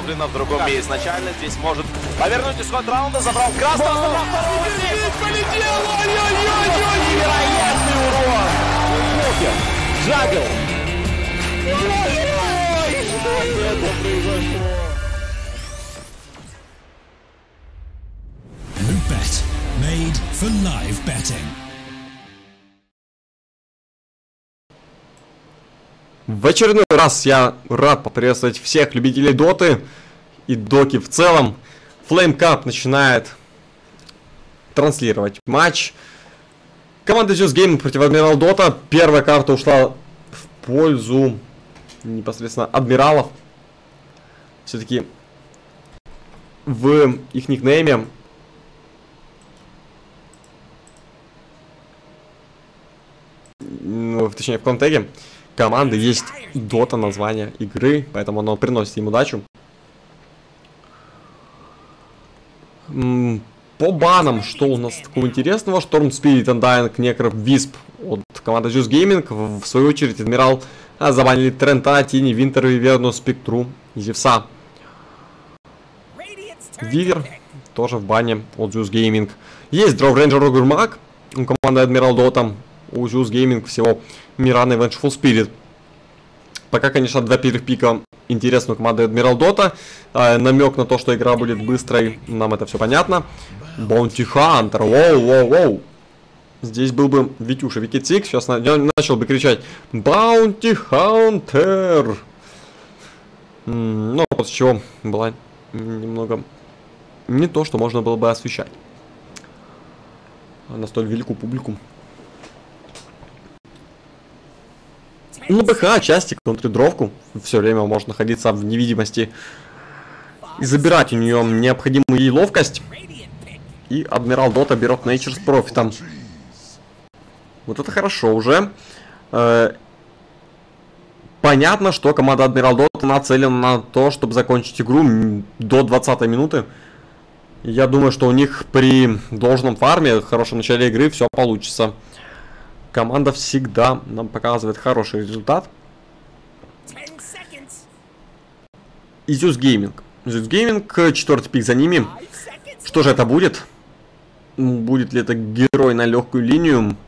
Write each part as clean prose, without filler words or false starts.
подготовлена в другом месте. Изначально здесь может повернуть исход раунда, забрал красного. Полетел! Ой-ой-ой! Невероятный урон! Джагл! Ой-ой-ой! Что это произошло? LootBet, made for live betting. В очередной раз я рад поприветствовать всех любителей доты и доки в целом. Flame Cup начинает транслировать матч. Команда Zeus Gaming против Admiral Dota. Первая карта ушла в пользу непосредственно адмиралов. Все-таки в их никнейме точнее в контеге команды есть Dota, название игры, поэтому оно приносит им удачу. По банам, что у нас такого интересного? Storm Spirit, Undying, Necro, Wisp от команды Zeus Gaming. В свою очередь Адмирал забанили Трента, Тини, Винтер, Виверну, Спектру, Зевса. Вивер тоже в бане от Zeus Gaming. Есть Draw Ranger, Гурмак у команды Admiral Dota. У Zeus Gaming всего Миран и Vengeful Spirit. Пока, конечно, два первых пика интересны у команды Admiral Dota. Намек на то, что игра будет быстрой, нам это все понятно. Bounty Hunter, воу. Здесь был бы Витюша, Викитик, сейчас начал бы кричать Bounty Hunter. Но после чего была немного не то, что можно было бы освещать на столь великую публику. На БХ части контрдровку все время может находиться в невидимости и забирать у нее необходимую ей ловкость. И Admiral Dota берет Nature с профитом. Вот это хорошо уже. Понятно, что команда Admiral Dota нацелена на то, чтобы закончить игру до 20-й минуты. Я думаю, что у них при должном фарме, хорошем начале игры все получится. Команда всегда нам показывает хороший результат. И Zeus Gaming. Zeus Gaming, четвертый пик за ними. Что же это будет? Будет ли это герой на легкую линию?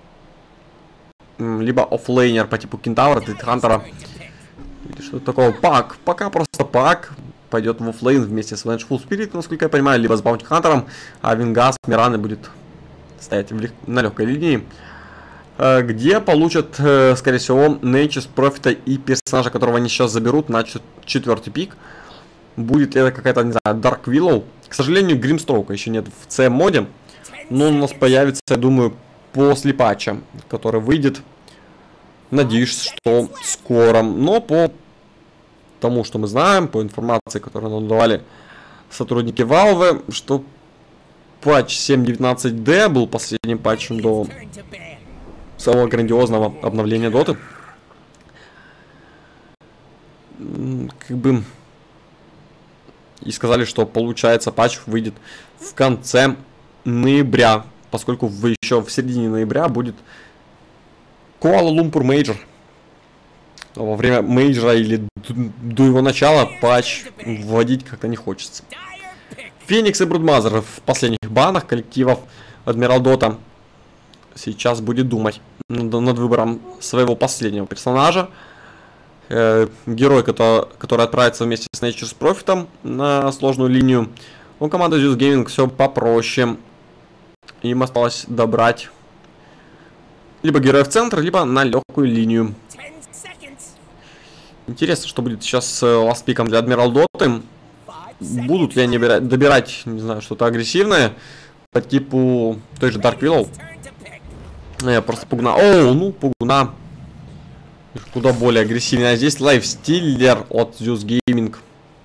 Либо оффлейнер по типу Кентавра, Дедхантера. Или что-то такого. Пак. Пока просто пак. Пойдет в оффлейн вместе с Vengeful Spirit, насколько я понимаю. Либо с Bounty Hunter'ом. А Вингас, Мираны будет стоять на легкой линии. Где получат, скорее всего, Nature с профита и персонажа, которого они сейчас заберут на четвертый пик. Будет это какая-то, не знаю, Dark Willow. К сожалению, Гримстроука еще нет в CM-моде. Но он у нас появится, я думаю, после патча, который выйдет. Надеюсь, что скоро. Но по тому, что мы знаем, по информации, которую нам давали сотрудники Valve, что патч 7.19D был последним патчем до самого грандиозного обновления доты. Как бы и сказали, что получается патч выйдет в конце ноября, поскольку еще в середине ноября будет Куала-Лумпур мейджор. Во время мейджора или до его начала патч вводить как-то не хочется. Феникс и Брудмазер в последних банах коллективов Admiral Dota сейчас будет думать над выбором своего последнего персонажа. Герой, который отправится вместе с Nature с профитом на сложную линию. У команды Zeus Gaming все попроще. Им осталось добрать либо героя в центр, либо на легкую линию. Интересно, что будет сейчас с ластпиком для Admiral Dota. Будут ли они добирать, не знаю, что-то агрессивное по типу той же Dark Willow. Просто Пугна. Ну Пугна куда более агрессивная. А здесь Лайфстиллер от Zeus Gaming.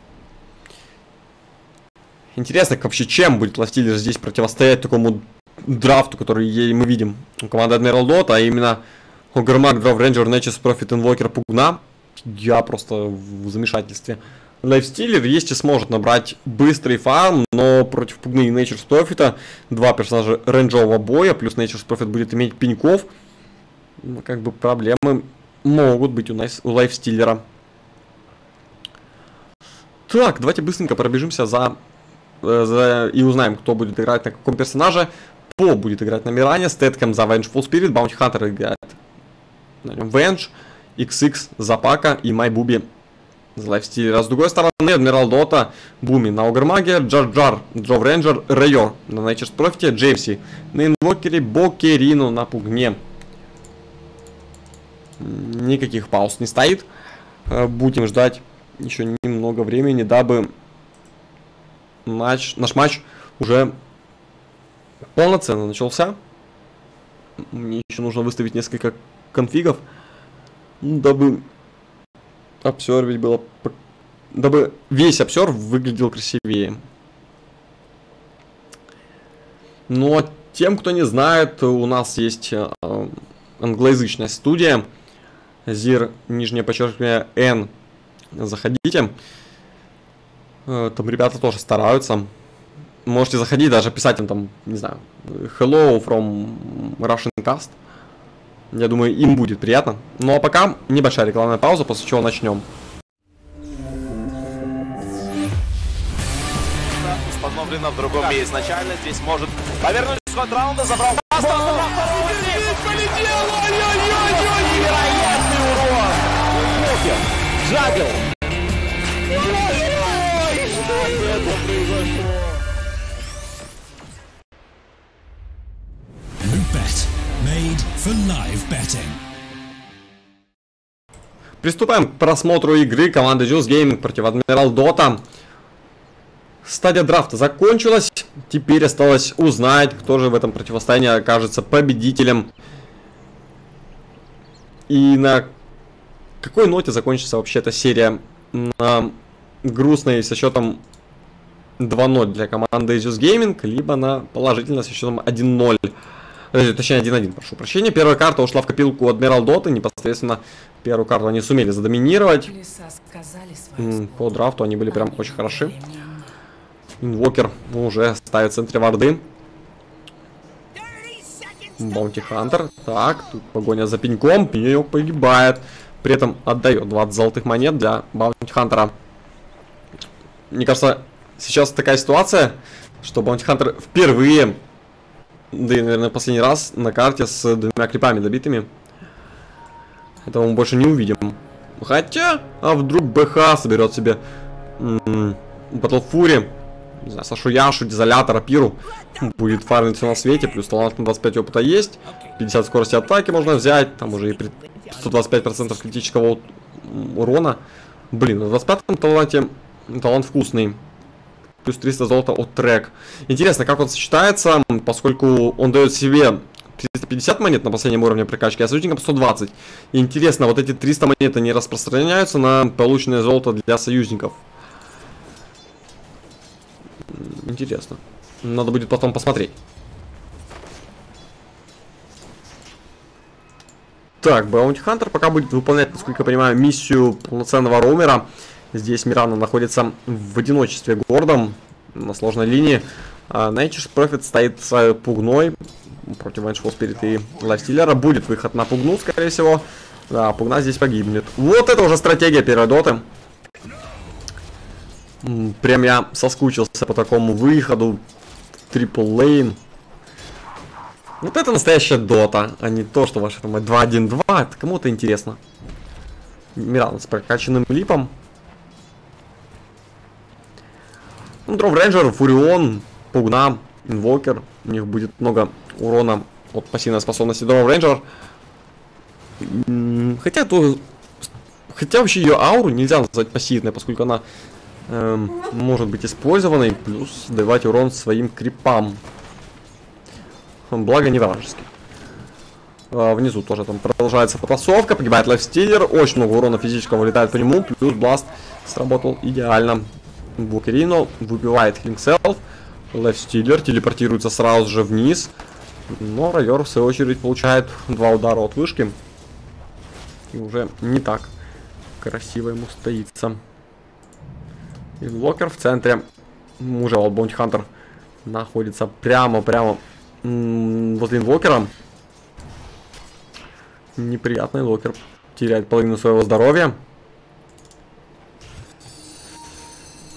Интересно, вообще, чем будет Лайфстиллер здесь противостоять такому драфту, который мы видим у команды Admiral Dota, а именно Огермак, Draw Ranger, Nature, Profit, Invoker, Пугна. Я просто в замешательстве. Лайфстиллер есть и сможет набрать быстрый фарм, но против Пугны и Nature Profit два персонажа рейнджового боя, плюс Nature Profit будет иметь пеньков. Как бы проблемы могут быть у Лайфстиллера. Так, давайте быстренько пробежимся и узнаем, кто будет играть на каком персонаже. По будет играть на Миране, Стэтком за Vengeful Spirit, Bounty Hunter играет на нем Venge, XX за Пака и Майбуби за Лайфстилера. С другой стороны, Адмирал Дота, Буми на Огрмаге, Джар-Джар, Джов Рейнджер, Рейор на Nature's Profit, Джеймси на Инвокере, Бокерину на Пугне. Никаких пауз не стоит. Будем ждать еще немного времени, дабы наш матч уже полноценно начался. Мне еще нужно выставить несколько конфигов, дабы обсервить было, дабы весь обсерв выглядел красивее. Но тем, кто не знает, у нас есть англоязычная студия Zir, нижнее подчеркивание N. Заходите. Там ребята тоже стараются. Можете заходить, даже писать им там, не знаю, hello from Russian Cast. Я думаю, им будет приятно. Ну а пока небольшая рекламная пауза, после чего начнем. Установлено в другом месте. Изначально здесь может повернуть исход раунда, забрал. Полетел! Ой-ой-ой! Невероятный урон! Джагл! Ой-ой-ой! Что это произошло? LootBet, made for live betting. Приступаем к просмотру игры команды Juice Gaming против Admiral Dota. Стадия драфта закончилась. Теперь осталось узнать, кто же в этом противостоянии окажется победителем. И на какой ноте закончится вообще эта серия? На грустной со счетом 2-0 для команды Juice Gaming, либо на положительной со счетом 1-0. Точнее 1-1, прошу прощения. Первая карта ушла в копилку Admiral Dota. Непосредственно первую карту они сумели задоминировать. По драфту они были прям очень хороши. Инвокер уже ставит в центре варды. Bounty Hunter. Так, тут погоня за пеньком. Пенек погибает. При этом отдает 20 золотых монет для Bounty Hunter. Мне кажется, сейчас такая ситуация, что Bounty Hunter впервые, да и, наверное, последний раз на карте с двумя крипами добитыми. Этого мы больше не увидим. Хотя, а вдруг БХ соберет себе Battle Fury, не знаю, Сашу Яшу, Дизолятора, Пиру. Будет фармить все на свете, плюс талант на 25 опыта есть. 50 скорости атаки можно взять, там уже и 125% критического урона. Блин, на 25-м таланте талант вкусный. Плюс 300 золота от трек. Интересно, как он сочетается, поскольку он дает себе 350 монет на последнем уровне прокачки, а союзникам 120. И интересно, вот эти 300 монет не распространяются на полученное золото для союзников. Интересно. Надо будет потом посмотреть. Так, Bounty Hunter пока будет выполнять, насколько я понимаю, миссию полноценного роумера. Здесь Мирана находится в одиночестве гордом на сложной линии. Nature's Profit стоит с Пугной против Vengeful Spirit и Лайфстилера. Будет выход на Пугну, скорее всего. Да, Пугна здесь погибнет. Вот это уже стратегия первой доты. Прям я соскучился по такому выходу. Трипл лейн. Вот это настоящая дота, а не то, что ваше там 2-1-2. Это кому-то интересно. Миран с прокачанным липом. Дров Рейнджер, Фурион, Пугна, Инвокер. У них будет много урона от пассивной способности Дров Рейнджер. Хотя вообще ее ауру нельзя назвать пассивной, поскольку она может быть использованной, плюс давать урон своим крипам. Благо не вражеский. Внизу тоже там продолжается потасовка. Погибает Лайфстилер. Очень много урона физического вылетает по нему. Плюс Бласт сработал идеально. Букерино выбивает Хилингселф. Лайфстилер телепортируется сразу же вниз. Но Райор в свою очередь получает 2 удара от вышки. И уже не так красиво ему стоится. Инвокер в центре. Уже Bounty Hunter находится прямо возле Инвокера. Неприятный Инвокер теряет половину своего здоровья.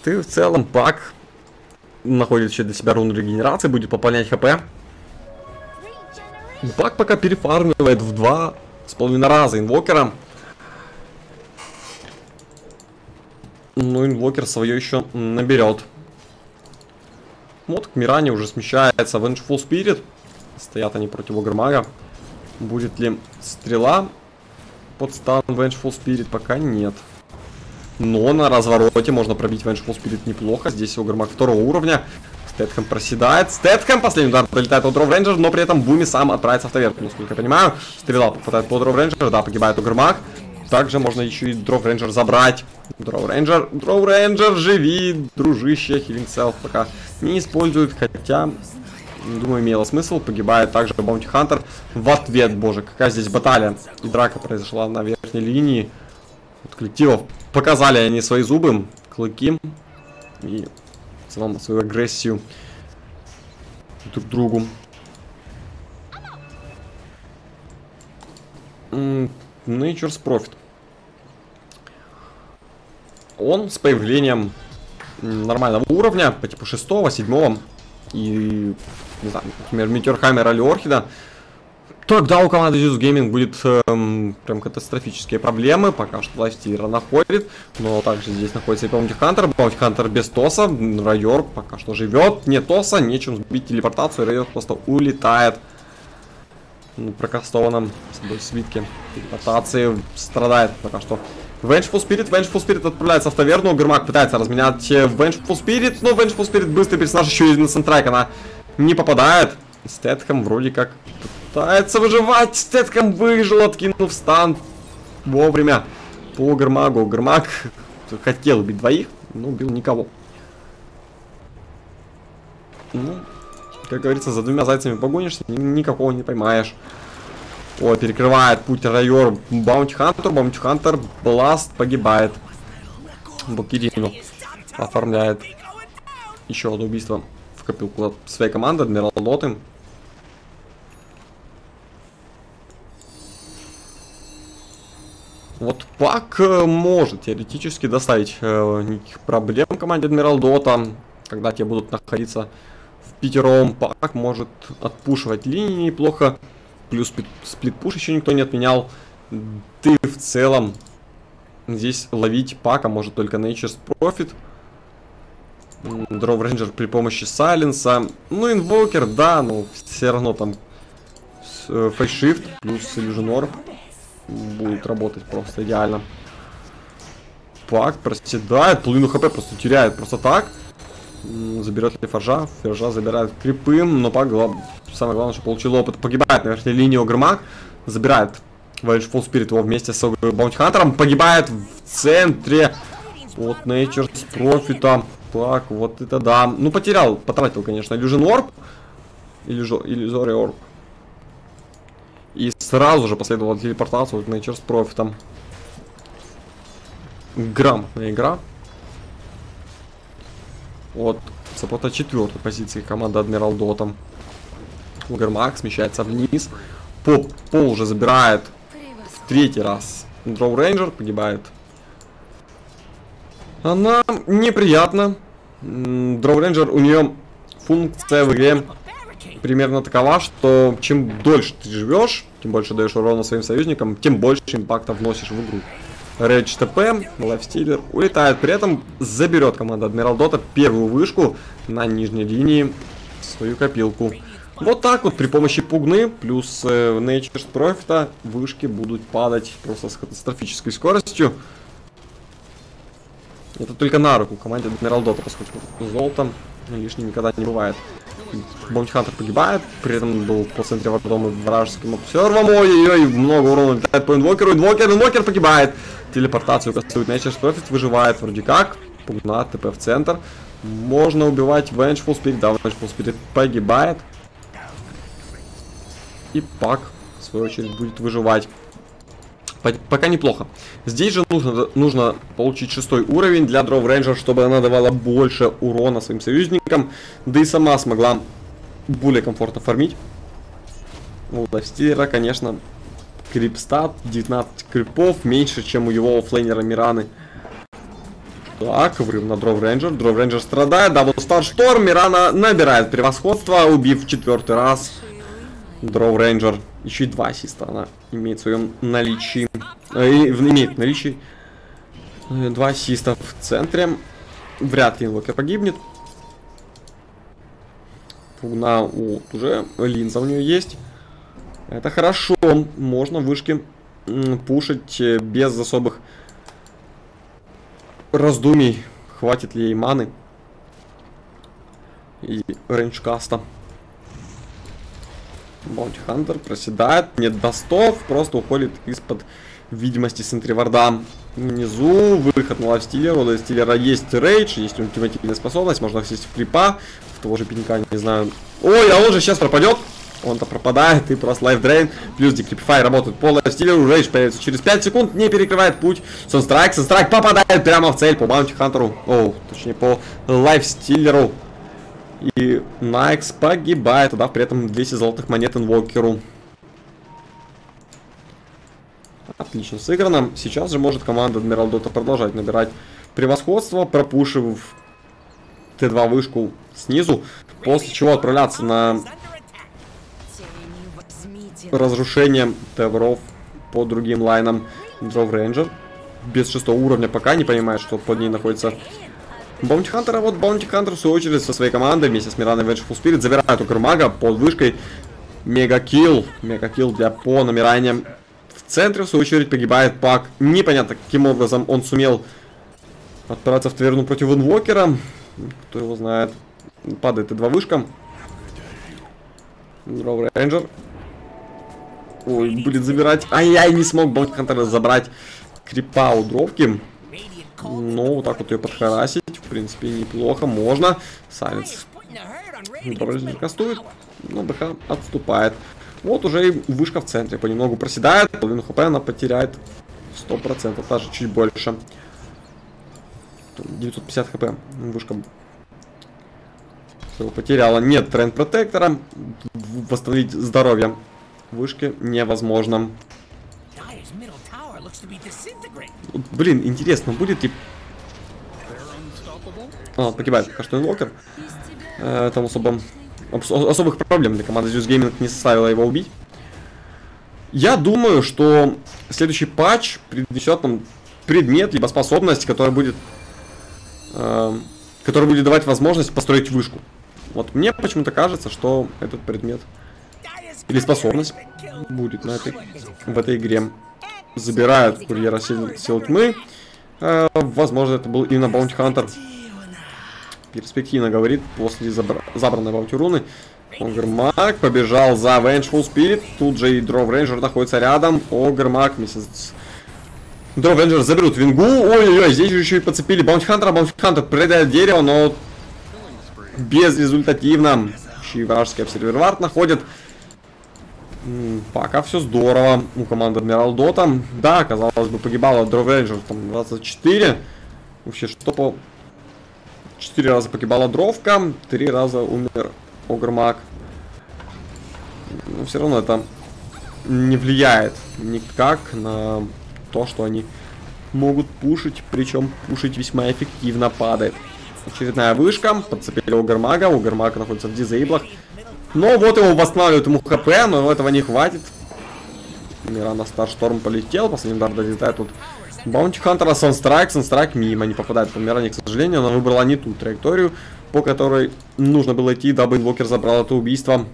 Ты в целом Пак находит еще для себя руну регенерации, будет пополнять хп. Пак пока перефармивает в 2,5 раза инвокера. Но инвокер свое еще наберет. Вот к Миране уже смещается Vengeful Spirit. Стоят они против Огрмага. Будет ли стрела под стан Vengeful Spirit? Пока нет. Но на развороте можно пробить Vengeful Spirit неплохо. Здесь Огрмаг 2-го уровня. Стэтхэм проседает. Стэтхэм, последний удар прилетает от Дров Рейнджер, но при этом Буми сам отправится в таверну, насколько я понимаю. Стрела попадает по Дров Рейнджер, да, погибает Огрмаг. Также можно еще и Дров Рейнджер забрать. Дров Рейнджер, живи, дружище. Healing Self пока не использует, хотя, думаю, имело смысл. Погибает также Баунти Хантер. В ответ, боже, какая здесь баталия. И драка произошла на верхней линии. От коллективов показали они свои зубы, клыки. И в целом свою агрессию друг к другу. Nature's Prophet. Он с появлением нормального уровня, по типу 6-го, 7-го, и, не знаю, например, Метеорхаймера или Орхида, тогда у команды Zeus Gaming будет прям катастрофические проблемы. Пока что Лайфстиллера находит, но также здесь находится и Баунти Хантер. Баунти Хантер без Тоса, Райор пока что живет, нет Тоса, нечем сбить телепортацию, Райор просто улетает. Прокастованном собой свитке телепортации страдает пока что. Vengeful Spirit отправляется в таверну. Огрмаг пытается разменять Vengeful Spirit, но Vengeful Spirit быстрый персонаж, еще и на Сентрайк она не попадает. Стэтхэм вроде как пытается выживать. Стэтхэм выжил, откинув стан вовремя по Огрмагу. Огрмаг хотел убить двоих, но убил никого. Ну, как говорится, за двумя зайцами погонишься, никакого не поймаешь. О, перекрывает путь Райор Баунти Хантер, Бласт погибает. Букирину оформляет еще одно убийство в копилку своей команды, Адмирал Доты. Вот Пак может теоретически доставить никаких проблем команде Адмирал Дота, когда те будут находиться в пятером. Пак может отпушивать линии неплохо. Плюс сплит-пуш еще никто не отменял. Ты в целом здесь ловить Пака может только Nature's Prophet. Дров Рейнджер при помощи Сайленса. Ну, Инвокер, да, но все равно там фейшифт плюс Illusion Orb будет работать просто идеально. Пак проседает, половину хп просто теряет просто так. Заберет ли Форжа? Форжа забирает крипы, но Пак, самое главное, что получил опыт. Погибает на верхней линии Огрмаг. Забирает Vengeful Spirit его вместе с Баунти Хантером. Погибает в центре от Nature's Prophet. Пак, вот это да. Ну, потратил, конечно, Illusion Orb. Illusory Orb. И сразу же последовала телепортация от Nature's Prophet. Грамотная игра. Вот, саппорта 4-й позиции команда Адмирал Дотом. Огрмаг смещается вниз. Пол уже забирает в 3-й раз. Дров Рейнджер погибает. Она неприятна. Дров Рейнджер, у нее функция в игре примерно такова, что чем дольше ты живешь, тем больше даешь урона своим союзникам, тем больше импакта вносишь в игру. Рейдж ТП, Лайфстиллер улетает, при этом заберет команда Адмирал Дота первую вышку на нижней линии, свою копилку. Вот так вот при помощи пугны плюс Nature's Prophet вышки будут падать просто с катастрофической скоростью. Это только на руку команде Адмирал Дота, поскольку золотом лишним никогда не бывает. Баунти Хантер погибает, при этом был по центре вардом и вражеским обсервом. Ой-ой-ой, много урона летает по инвокеру. Инвокер погибает. Телепортацию кастует Nature's Prophet, выживает вроде как. Пугна, ТП в центр. Можно убивать Vengeful Spirit, да, Vengeful Spirit погибает. И Пак, в свою очередь, будет выживать. Пока неплохо. Здесь же нужно получить 6-й уровень для Дров Рейнджер, чтобы она давала больше урона своим союзникам. Да и сама смогла более комфортно фармить. У Лайфстиллера, конечно, крипстат, 19 крипов, меньше, чем у его оффлейнера Мираны. Так, врыв на Дров Рейнджер. Дров Рейнджер страдает. Дабл Старшторм. Мирана набирает превосходство, убив в 4-й раз. Дров Рейнджер. Еще и 2 ассиста она имеет в своем наличии. Имеет в наличии 2 ассиста в центре. Вряд ли инвокер погибнет. Пугна уже линза у нее есть. Это хорошо. Можно вышки пушить без особых раздумий. Хватит ли ей маны и рейнджкаста. Баунти Хантер проседает. Нет достов. Просто уходит из-под видимости сентриварда. Внизу выход на лайфстиллер. У лайфстиллера есть рейдж, есть ультимативная способность. Можно сесть в крипа. В того же пенька, не знаю. Ой, а он же сейчас пропадет. Он-то пропадает, и просто лайфдрейн. Плюс декрипифай работает по лайфстиллеру. Рейдж появится через 5 секунд. Не перекрывает путь. Санстрайк. Санстрайк попадает прямо в цель по Баунти Хантеру. О, точнее по лайфстиллеру. И Найкс погибает, дав при этом 200 золотых монет инвокеру. Отлично сыграно. Сейчас же может команда Адмирал Дота продолжать набирать превосходство, пропушив Т2 вышку снизу, после чего отправляться на разрушение Теверов по другим лайнам. Дров Рейнджер без 6 уровня пока не понимает, что под ней находится Баунти Хантер. А вот Баунти Хантер в свою очередь со своей командой вместе с Мираной Vengeful Spirit забирает у Гермага под вышкой. Мегакилл. Мегакилл для по намираниям. В центре в свою очередь погибает Пак. Непонятно каким образом он сумел отправиться в таверну против инвокера. Кто его знает. Падает и 2 вышка. Дров Рейнджер. Ой, будет забирать. Ай-яй, не смог Баунти Хантер забрать крипа у дровки. Ну, вот так вот ее подхарасить, в принципе, неплохо, можно. Сайленс кастует, но БХ отступает. Вот уже и вышка в центре понемногу проседает. Половину хп она потеряет 100%, даже чуть больше. 950 хп вышка потеряла. Нет тренд протектора. Восстановить здоровье вышки невозможно. Блин, интересно, будет ли... погибает пока что инвокер. Там особых проблем для команды Zeus Gaming не составило его убить. Я думаю, что следующий патч принесет нам предмет, либо способность, которая будет давать возможность построить вышку. Вот мне почему-то кажется, что этот предмет или способность будет в этой игре. Забирают курьера сил тьмы. Возможно, это был именно Баунти Хантер. Перспективно говорит после забранной Баунти руны. Огрмак побежал за Vengeful Spirit. Тут же и Дров Рейнджер находится рядом. Огрмак вместе с Дров Рейнджер заберут вингу. Ой-ой-ой, здесь же еще и подцепили Баунти Хантера. Баунти Хантер придает дерево, но безрезультативно. Еще и вражеский обсервер вард находит. Пока все здорово у команды Адмирал Дота. Да, казалось бы, погибала Дров Рейнджер там 24. Вообще, что по... 4 раза погибала Дровка, 3 раза умер Огрмак. Но все равно это не влияет никак на то, что они могут пушить. Причем пушить весьма эффективно падает. Очередная вышка, подцепили Огрмага. Огрмаг находится в дизейблах. Но вот его восстанавливают ему хп, но этого не хватит. Мирана Старшторм полетел, последний удар долетает тут Баунти Хантера, Санстрайк. Санстрайк мимо, не попадает по Миране, к сожалению. Она выбрала не ту траекторию, по которой нужно было идти, дабы инвокер забрал это убийство.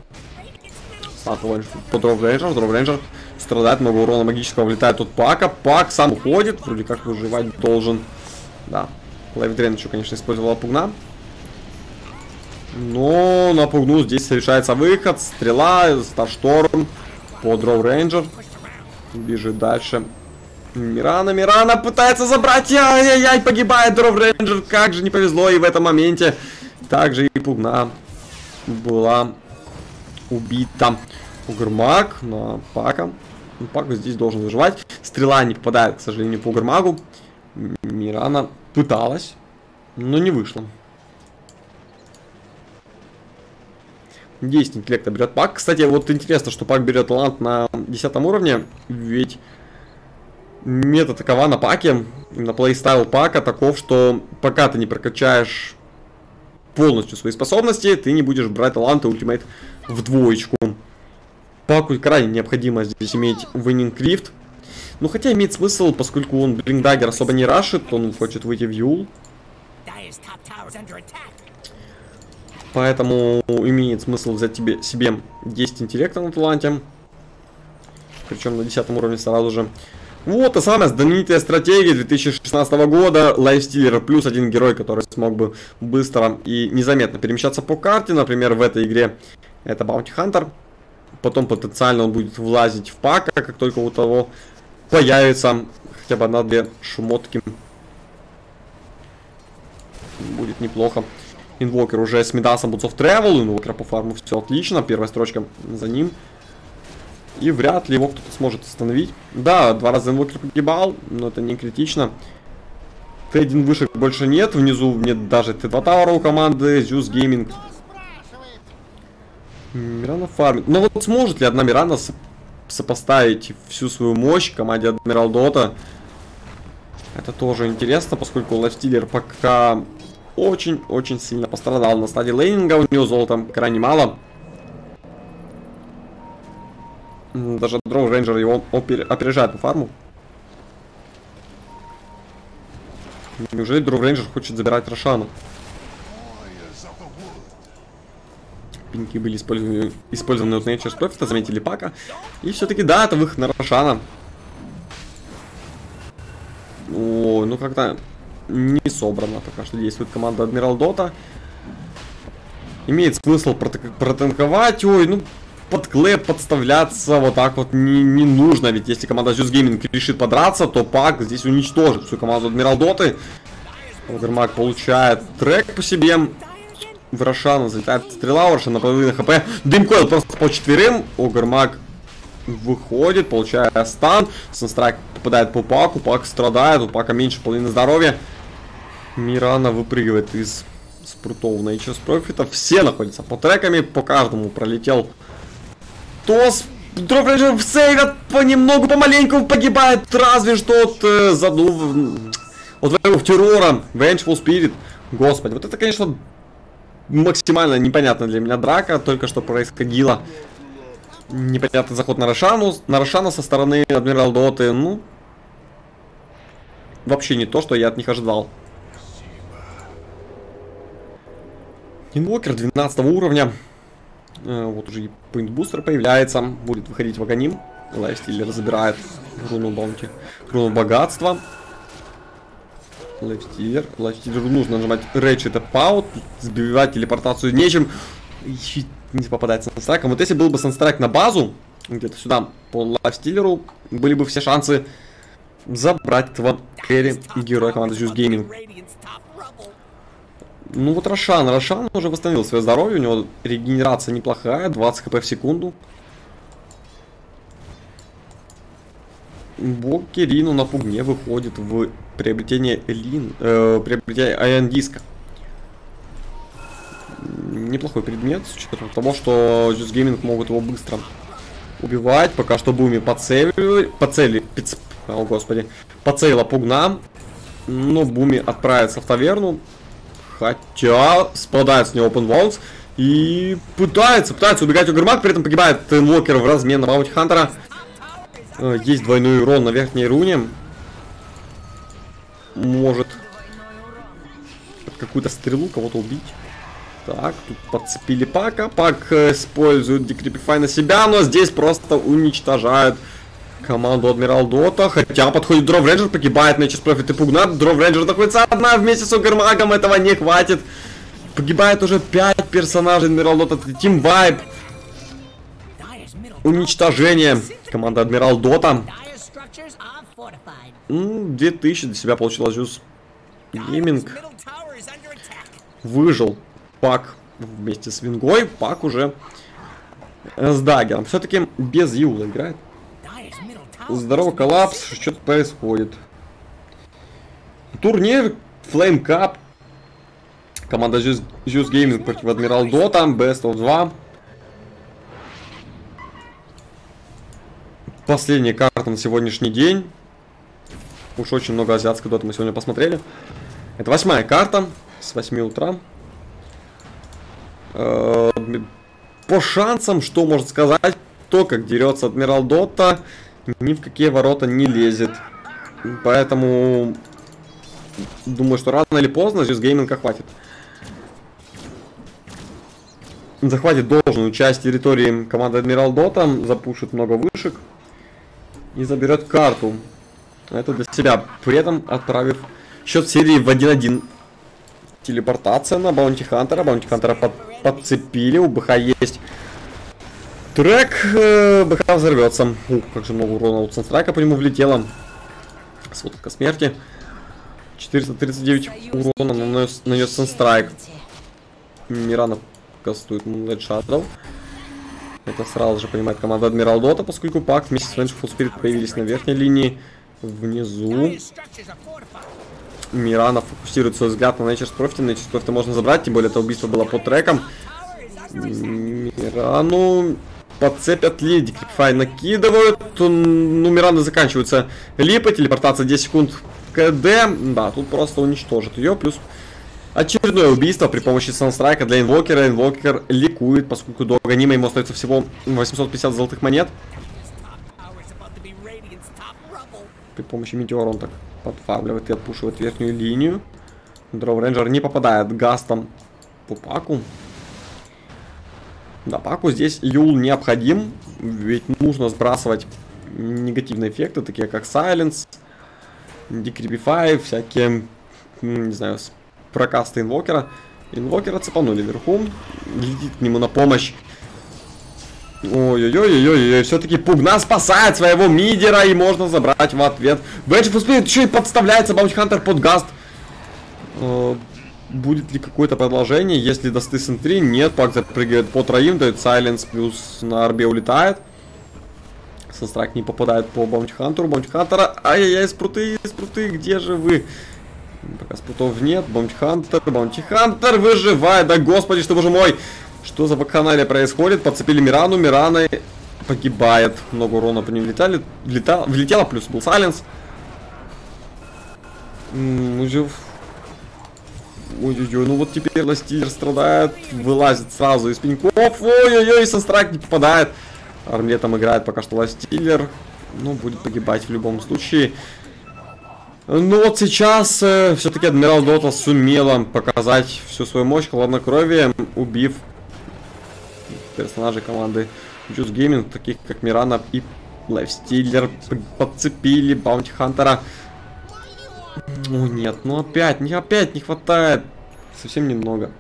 По Дров Рейнджер. Дров Рейнджер страдает, много урона магического, влетает тут Пака. Пак сам уходит, вроде как выживать должен. Да, Лайфдрейн еще, конечно, использовала пугна. Но на пугну здесь совершается выход. Стрела, Старшторм по Дров Рейнджер. Бежит дальше. Мирана пытается забрать. Ай-яй-яй, погибает Дров Рейнджер. Как же не повезло и в этом моменте. Также и пугна была убита. Огрмак на Пака. Пак здесь должен выживать. Стрела не попадает, к сожалению, по Огрмагу. Мирана пыталась, но не вышло. 10 интеллекта берет Пак. Кстати, вот интересно, что Пак берет талант на 10 уровне. Ведь Мета такова на паке, на плейстайл пака таков, что пока ты не прокачаешь полностью свои способности, ты не будешь брать таланты ультимейт в двоечку. Паку крайне необходимо здесь иметь Winning Rift. Ну хотя имеет смысл, поскольку он Блинкдаггер особо не рашит, он хочет выйти в Юл. Поэтому имеет смысл взять себе 10 интеллекта на таланте. Причем на 10 уровне сразу же. Вот та самая знаменитая стратегия 2016 года. Лайфстиллер плюс один герой, который смог бы быстро и незаметно перемещаться по карте. Например, в этой игре это Bounty Hunter. Потом потенциально он будет влазить в пака, как только у того появится хотя бы одна-две шмотки. Будет неплохо. Инвокер уже с Мидасом Boots of Travel. Инвокер по фарму все отлично. Первая строчка за ним. И вряд ли его кто-то сможет остановить. Да, 2 раза инвокер погибал, но это не критично. Т1 вышек больше нет. Внизу нет даже Т2 таура у команды. Zeus Gaming. Мирана фармит. Но вот сможет ли одна Мирана сопоставить всю свою мощь команде Адмирал Дота? Это тоже интересно, поскольку Лайфстиллер пока очень-очень сильно пострадал на стадии лейнинга. У него золота крайне мало. Даже Дров Рейнджер его опережает по фарму. Неужели Дров Рейнджер хочет забирать Рошана? Пинки были использованы от Nature's Profit, заметили пака. И все-таки да, это выход на Рошана. О, ну как-то не собрано пока что действует команда Адмирал Дота. Имеет смысл протанковать. Ой, ну под клэп подставляться вот так вот не нужно. Ведь если команда Zeus Gaming решит подраться, то пак здесь уничтожит всю команду Адмирал Доты. Овермаг получает трек по себе. В Рошана залетает стрела, у Рошана на половину хп. Дымкойл просто по четверым. Овермаг выходит, получая стан. Санстрайк попадает по паку, пак страдает, у пака меньше половины здоровья. Мирана выпрыгивает из спрутов Nature's Profit. Все находятся по треками, по каждому пролетел Тос. Дров Рейнджер сейвят понемногу, помаленьку погибает, разве что от твоего террора, Vengeful Spirit. Господи, вот это, конечно, максимально непонятно для меня драка, только что происходила. Непонятный заход на Рошана со стороны Адмирал Доты, ну, вообще не то, что я от них ожидал. Инвокер 12 уровня. Вот уже и поинт-бустер появляется. Будет выходить в Аганим. Лайфстиллер забирает руну баунти. Руну богатства. Лайфстиллеру нужно нажимать Ratchet Out. Сбивать телепортацию нечем. Не попадается санстрайком. Вот если был бы санстрайк на базу, где-то сюда, по Лайфстиллеру, были бы все шансы забрать этого керри и героя команды Zeus Gaming. Ну вот Рошан уже восстановил свое здоровье, у него регенерация неплохая, 20 хп в секунду. Бог Кирину на пугне выходит в приобретение приобретение Iron Disc. Неплохой предмет, с учетом того, что Zeus Gaming могут его быстро убивать. Пока что Буми о господи, поцелила пугна. Но Буми отправится в таверну. Хотя спадает с него Open Wounds и пытается убегать Овермаг, при этом погибает Инвокер в размен на Bounty Hunter. Есть двойной урон на верхней руне. Может под какую-то стрелу кого-то убить. Так, тут подцепили пака. Пак использует Decrepify на себя, но здесь просто уничтожает команду Адмирал Дота. Хотя подходит Дров Рейнджер, погибает Nature's Profit и пугна. Дров Рейнджер находится одна вместе с Овермагом. Этого не хватит. Погибает уже 5 персонажей Адмирал Дота. Team Vibe. Уничтожение. Команда Адмирал Дота. 2000 для себя получила Zeus Gaming. Выжил пак вместе с Вингой. Пак уже с даггером. Все-таки без Юла играет. Здорово, коллапс. Что-то происходит. Турнир Flame Cup. Команда Zeus Gaming против Адмирал Дота. Best of 2. Последняя карта на сегодняшний день. Уж очень много азиатской доты мы сегодня посмотрели. Это 8-я карта с 8 утра. По шансам, что можно сказать, то, как дерется Адмирал Дота, ни в какие ворота не лезет. Поэтому думаю, что рано или поздно здесь гейминга хватит. Захватит должную часть территории команды Адмирал Дота, запушит много вышек и заберет карту. Это для себя, при этом отправив счет серии в 1-1. Телепортация на Баунти Хантера. Баунти Хантера подцепили. У БХ есть трек. БХ взорвется. Ух, как же много урона от Санстрайка по нему влетело. Сводка смерти. 439 урона нанес Санстрайк. Мирана кастует Moonlight Shadow. Это сразу же понимает команда Адмирал Дота, поскольку Пак вместе с Vengeful Spirit появились на верхней линии. Внизу Мирана фокусирует свой взгляд на Nature's Profit. Nature's Profit можно забрать, тем более это убийство было по трекам. Мирану подцепят ли, Decryptify накидывают. Ну, Мирана заканчивается липа, телепортация 10 секунд КД. Да, тут просто уничтожит ее, плюс очередное убийство при помощи Санстрайка для Инвокера. Инвокер ликует, поскольку до Аганима ему остается всего 850 золотых монет. При помощи Метеора он так подфармливает и отпушивает верхнюю линию. Дроу Рейнджер не попадает гастом по Паку. Да, Паку здесь Юл необходим, ведь нужно сбрасывать негативные эффекты, такие как Silence, Decryptify, всякие, не знаю, прокасты Инвокера. Инвокера цепанули вверху, летит к нему на помощь. Ой-ой-ой-ой-ой, все-таки Пугна спасает своего мидера, и можно забрать в ответ. Vengeful Spirit еще и подставляется Баунти Хантер под гаст. Будет ли какое-то продолжение? Если даст СН3, нет, Пак запрыгивает по троим, дает Silence, плюс на арбе улетает. Санстрайк не попадает по Баунти Хантеру. Баунти Хантера, ай-яй-яй, спруты, где же вы? Пока спрутов нет, Баунти Хантер выживает, да господи, что боже мой! Что за вакханалия происходит? Подцепили Мирану, Мирана погибает. Много урона по ним влетело, плюс был Сайленс. Ой-ой-ой, ну вот теперь Ластиллер страдает, вылазит сразу из пеньков. Ой-ой-ой, Санстрайк не попадает. Армлетом играет пока что Ластиллер. Ну, будет погибать в любом случае. Ну вот сейчас все-таки Адмирал Дота сумела показать всю свою мощь хладнокровием, убив персонажей команды Juice Gaming, таких как Мирана и Лайфстиллер. Подцепили Баунти Хантера. О нет, ну опять не хватает. Совсем немного.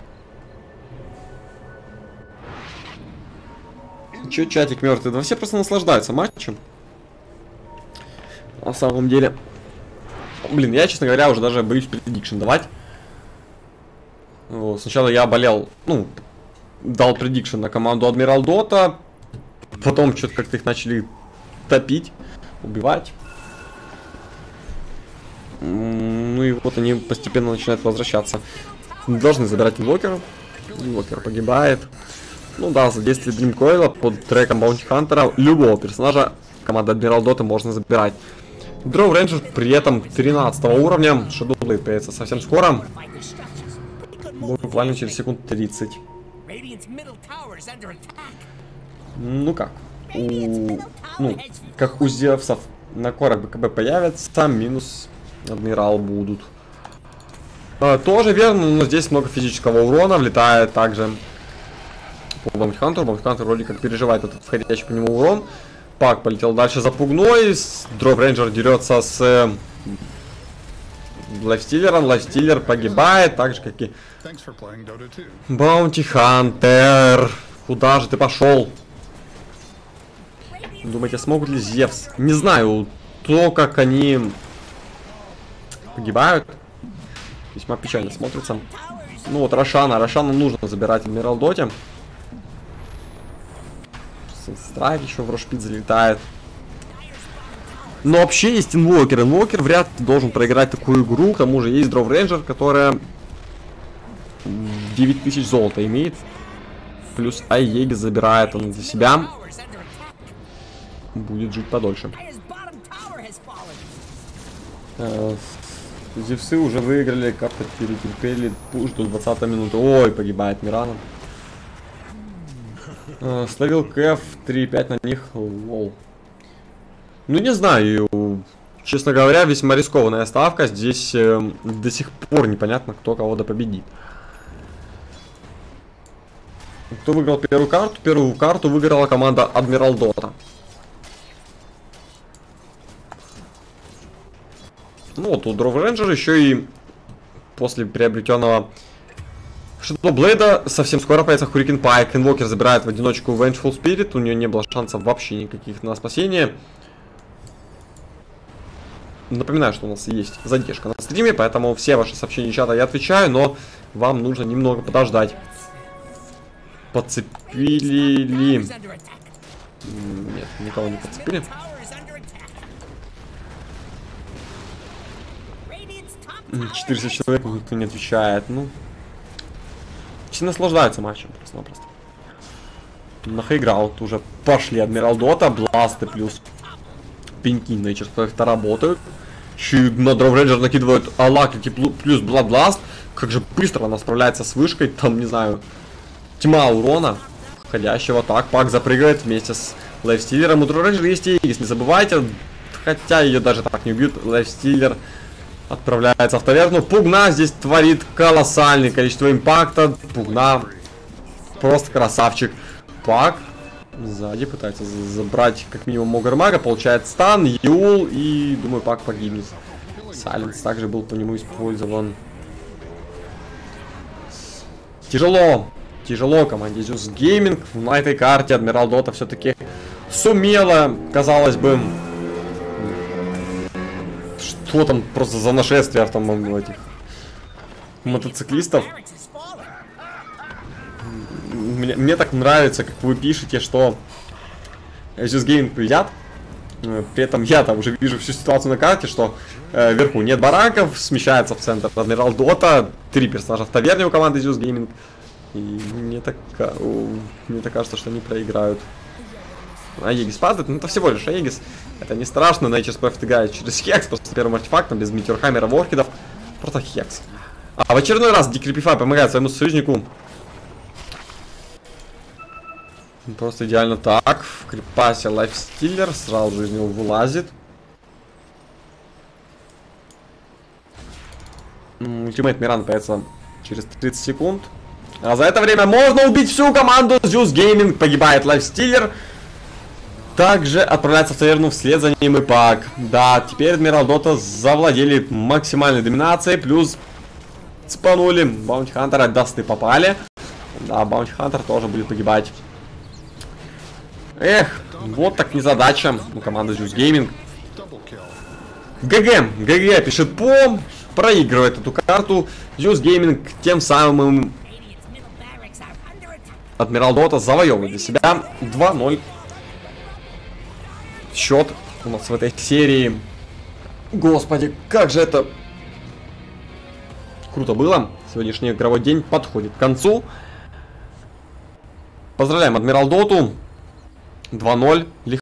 Че чатик мертвый? Да все просто наслаждаются матчем. На самом деле. Блин, я, честно говоря, уже даже боюсь предикшн давать. Вот, сначала я болел, ну, дал предикшн на команду Адмирал Дота. Потом что-то как-то их начали топить, убивать. Ну и вот они постепенно начинают возвращаться. Должны забирать Инвокера. Инвокер погибает. Ну да, за действие Дримкоила под треком Баунти Хантера любого персонажа команда Адмирал Дота можно забирать. Дроу Рейнджер при этом 13 уровня. Shadow Blade появится совсем скоро. Буквально через секунд 30. Ну как? Как у Зевсов на корах БКБ появятся, минус Адмирал будут. Тоже верно, но здесь много физического урона. Влетает также по Баунти Хантеру. Баунти Хантер вроде как переживает этот входящий по нему урон. Пак полетел дальше за Пугной. Дроу Рейнджер дерется с Лайфстиллером. Лайфстиллер погибает, так же как и Баунти Хантер. Куда же ты пошел? Думаете, смогут ли Зевс? Не знаю. То, как они погибают, весьма печально смотрится. Ну вот Рошана нужно забирать в Адмирал Доте. Страйк еще в Рошпит залетает. Но вообще есть Инвокер. Инвокер вряд ли должен проиграть такую игру. К тому же есть Дроу Рейнджер, которая 9000 золота имеет. Плюс Айеги забирает он за себя. Будет жить подольше. Зевсы уже выиграли, как-то перетерпели пуш до 20 минуты. Ой, погибает Мирана. Словил Кэф, 3-5 на них. Лол. Ну не знаю, честно говоря, весьма рискованная ставка. Здесь до сих пор непонятно, кто кого-то победит. Кто выиграл первую карту? Первую карту выиграла команда Адмирал Дота. Ну вот у Дров Рейнджер еще и после приобретенного Shadowblade совсем скоро появится Hurricane Pike. Инвокер забирает в одиночку Vengeful Spirit. У нее не было шансов вообще никаких на спасение. Напоминаю, что у нас есть задержка на стриме, поэтому все ваши сообщения чата я отвечаю, но вам нужно немного подождать. Подцепили ли? Нет, никого не подцепили. 400 человек, никто не отвечает. Ну, все наслаждаются матчем просто-напросто. На хейграунд уже пошли Адмирал Дота, бласты плюс пеньки на черепах-то работают. Еще на Дров Рейнджер накидывают Алакрити плюс Бладбласт. Как же быстро она справляется с вышкой, там, не знаю, тьма урона входящего. Так, Пак запрыгивает вместе с Лайфстиллером. У Дров Рейнджера есть Егис, не забывайте. Хотя ее даже так не убьют. Лайфстиллер отправляется в таверну. Пугна здесь творит колоссальное количество импакта. Пугна просто красавчик. Пак сзади пытается забрать как минимум Огрмага. Получает стан, Юл и, думаю, Пак погибнет. Сайленс также был по нему использован. Тяжело команде Zeus Gaming. На этой карте Адмирал Дота все-таки сумела, казалось бы. Что там просто за нашествие этих мотоциклистов? Мне так нравится, как вы пишете, что Zeus Gaming победят. При этом я там уже вижу всю ситуацию на карте, что вверху нет бараков, смещается в центр Адмирал Дота, 3 персонажа в таверне у команды Zeus Gaming. И мне так кажется, что они проиграют. А Егис падает, ну это всего лишь Егис. Это не страшно, Nature's Prophet играет через Хекс, просто с первым артефактом, без Метеорхаммера, Воркидов. Просто Хекс. А в очередной раз Decrepify помогает своему союзнику. Просто идеально так. В крипасе Лайфстиллер сразу же из него вылазит. Ультимейт Миран появится через 30 секунд. А за это время можно убить всю команду Zeus Gaming. Погибает Лайфстиллер. Также отправляется в таверну вслед за ним и Пак. Да, теперь Адмирал Дота завладели максимальной доминацией. Плюс спанули Баунти Хантера, дасты попали. Да, Баунти Хантер тоже будет погибать. Эх, вот так незадача у команды Zeus Gaming. ГГ пишет Пом. Проигрывает эту карту. Zeus Gaming тем самым Адмирал Дота завоевывает для себя 2-0. Счет у нас в этой серии. Господи, как же это круто было. Сегодняшний игровой день подходит к концу. Поздравляем Адмирал Доту. 2-0.